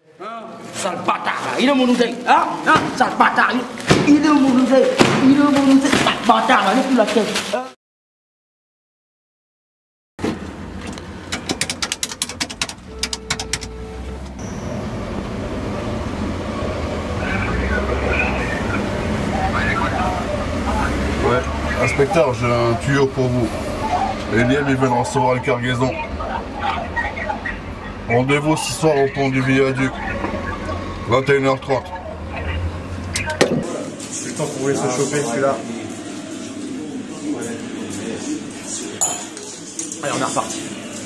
Sale bâtard là, il est mon oseille, hein, sale bâtard, il est mon oseille, sale bâtard là, il est plus la tête. Ouais, inspecteur, j'ai un tuyau pour vous. Les liens, ils veulent recevoir une cargaison. Rendez-vous ce soir au pont du Viaduc. 21h30. C'est le temps pour vous se choper celui-là. Allez, on est reparti.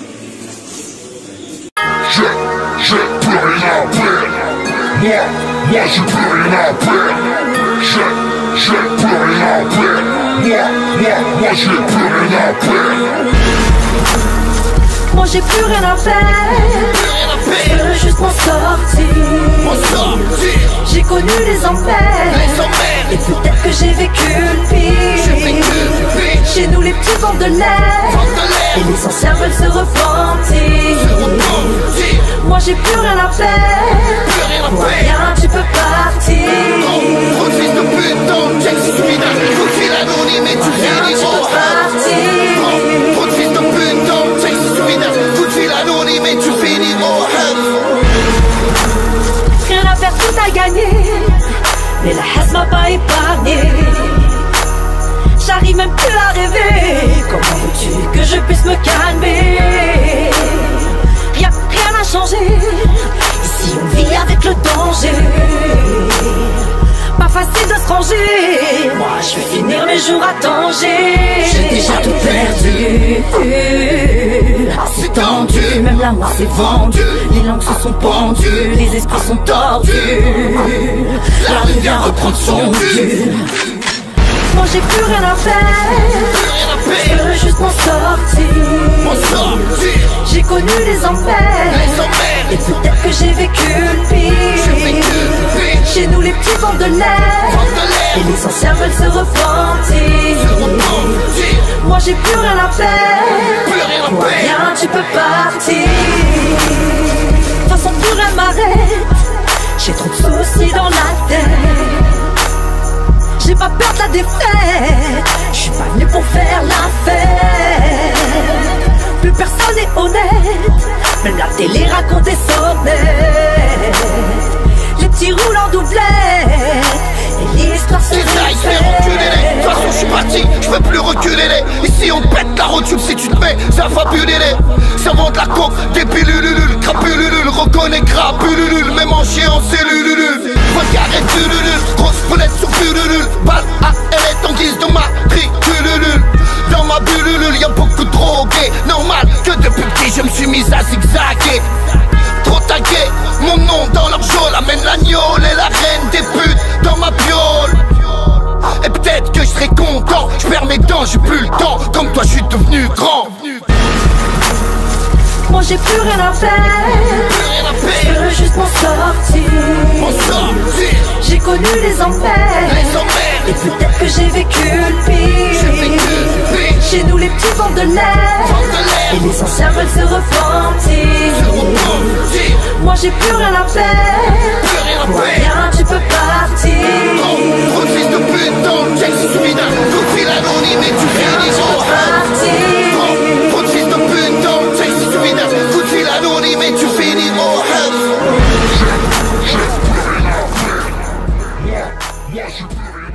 J'ai plus rien à perdre. Moi j'ai plus rien à perdre. J'ai plus rien à perdre. Moi j'ai plus rien à perdre. Moi j'ai plus rien à faire. Je veux juste m'en sortir. J'ai connu les enfers. Et peut-être que j'ai vécu le pire. Chez nous les petits vendent de l'air. Et les anciens veulent se repentir. Moi j'ai plus rien à faire. Pour rien tu peux partir. Trop de fils de pute dans le check, je suis d'un coup de fil anonyme et tu finis au hub. Trop de fils de pute dans le check, je suis d'un coup de fil anonyme et tu finis au hub. Rien à faire, tout à gagner. Mais la haine m'a pas épargné. J'arrive même plus à rêver. Comment veux-tu que je puisse me calmer? Rien n'a changé. Ici on vit avec le danger. Pas facile de se ranger. Moi je vais finir mes jours à Tanger. J'ai déjà tout perdu. C'est tendu, même la mort s'est vendue. Les langues se sont pendues, les esprits sont tordus. La rue vient reprendre son dû. Moi j'ai plus rien à faire. Je veux juste m'en sortir. J'ai connu les enfers. Et peut-être que j'ai vécu le pire. Chez nous les petits vendent de l'air. Et les anciens veulent se repentir. Moi j'ai plus rien à faire. Pour rien tu peux partir. De toute façon plus rien m'arrête. J'ai trop de soucis dans la tête. J'ai pas peur de la défaite. Je suis pas venu pour faire la fête. Plus personne n'est honnête. Même la télé raconte des sonnettes. Les petits roulent en doublette. Et l'histoire se répète. De toute façon je suis parti, je veux plus reculer les. Ici on pète la rotule si tu te mets, ça va puller les. Ça vend de la coke, des pilulules, crapululules, reconnais crapululules, même en chien en cellulule. Regard et tululule, grosse fenêtre sur pululule. Balle à elle est en guise de matricululule. Dans ma bullulule y'a beaucoup de drogués. Normal que depuis petit je me suis mise à zigzaguer. Trop tagué, mon nom dans leur geôle amène l'agnole et la reine des putes dans ma piole. Et peut-être que je serai content, je perds mes dents, j'ai plus le temps. Comme toi je suis devenu grand. Moi j'ai plus rien à faire. Je veux juste m'en sortir. J'ai connu les enfers. Et peut-être que j'ai vécu le pire. Chez nous les petits vendent de l'air. Et les anciens veulent se repentir. Moi j'ai plus rien à faire. Pour rien tu peux partir. Trop de fils de pute dans le check, je suis d'un coup de fil anonyme et tu finis au hub. Trop de fils de pute dans le check, je suis d'un coup de fil anonyme et tu finis au hub. Moi j'ai plus rien